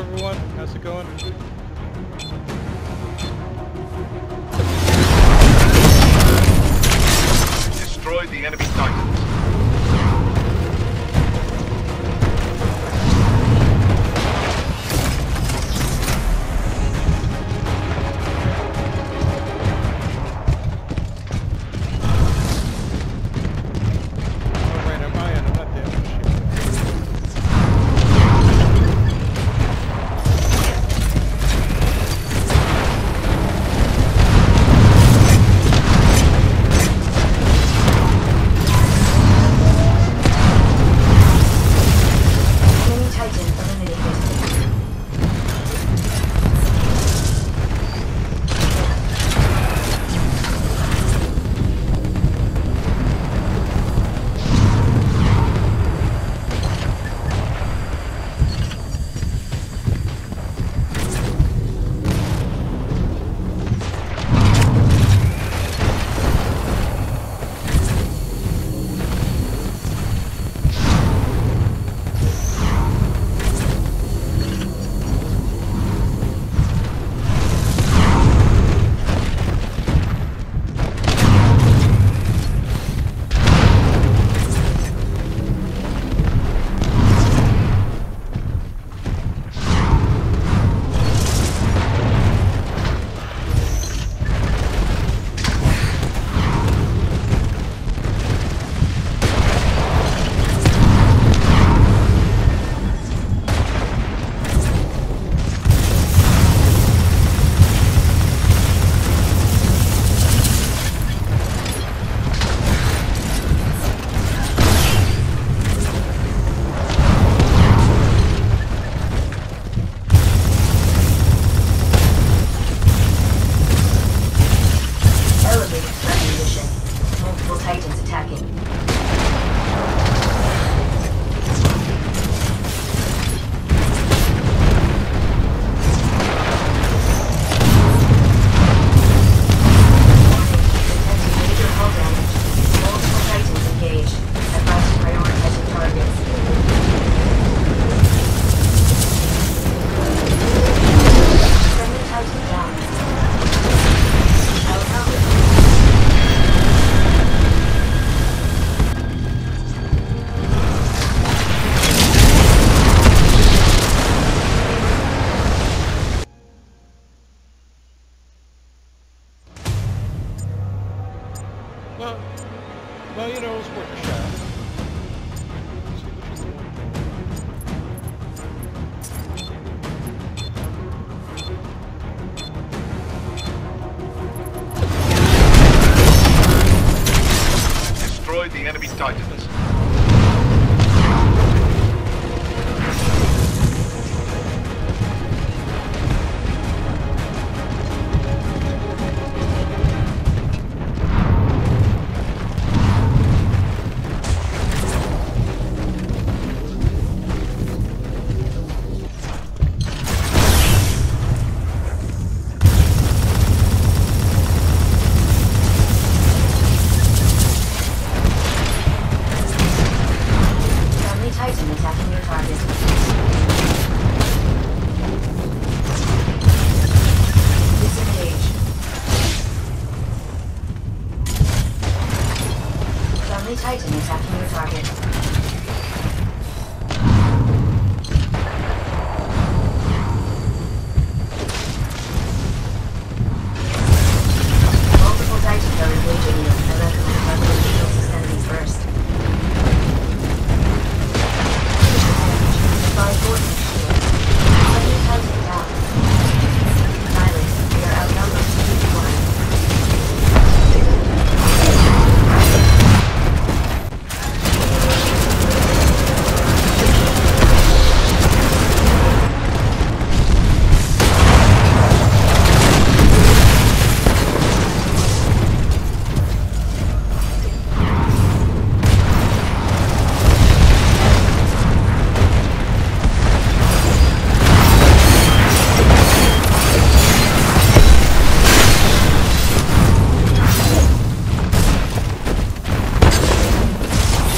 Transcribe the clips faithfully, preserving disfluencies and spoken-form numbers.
everyone? How's it going? Destroy the enemy Titans. Well, well, you know, it was worth a shot. See which is the one. Destroy the enemy Titans. Titan attacking your target. Disengage. Friendly Titan attacking your target. Multiple Titans are engaging you. I recommend targeting the closest enemies first. By Gordon Shield. Enemy Titan down. Silence, we are outnumbered two to one.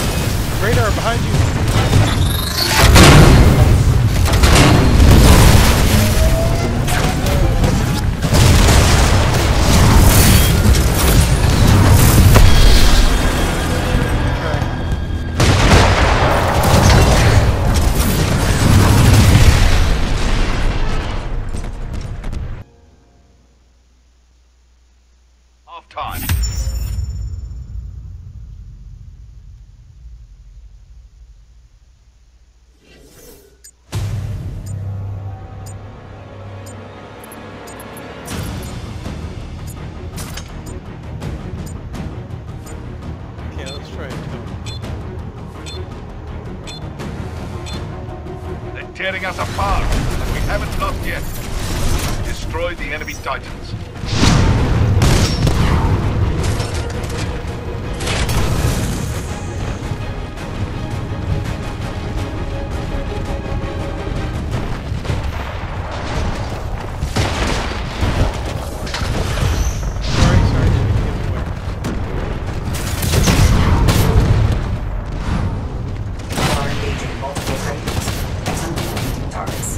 radar behind you. tearing us apart, and we haven't lost yet. Destroy the enemy Titans. Sorry, sorry, didn't mean to give away. You are engaging multiple Titans. Attempting targets.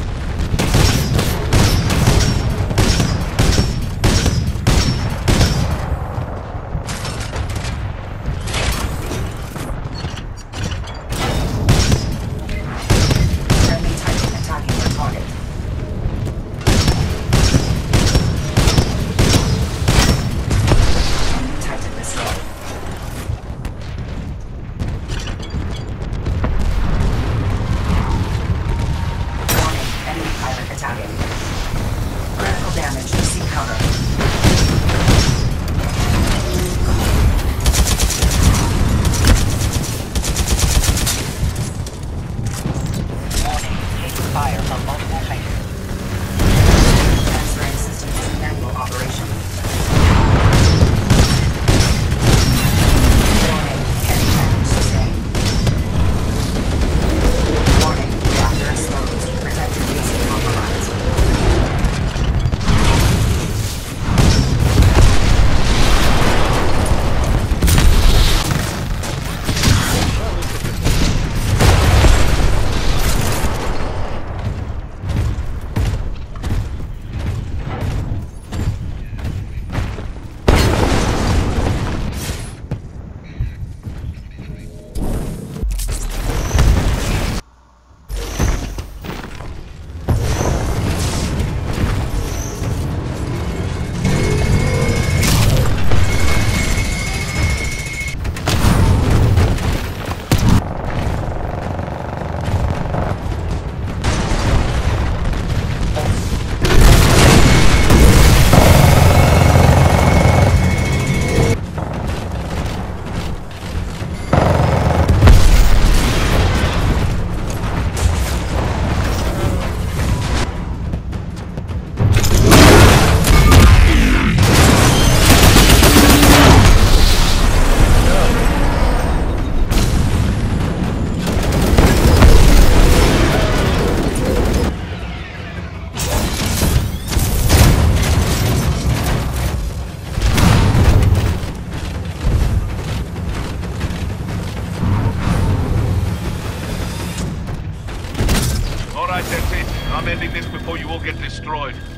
Enemy Titan attacking your target. Enemy Titan destroyed. Warning, enemy pilot attacking. Critical damage, seek cover. Warning, taking fire from multiple Titans. Transferring systems to manual operation. Warning, heavy damage sustained. Warning, reactor exposed. Protected basic compromised. Alright, that's it. I'm ending this before you all get destroyed.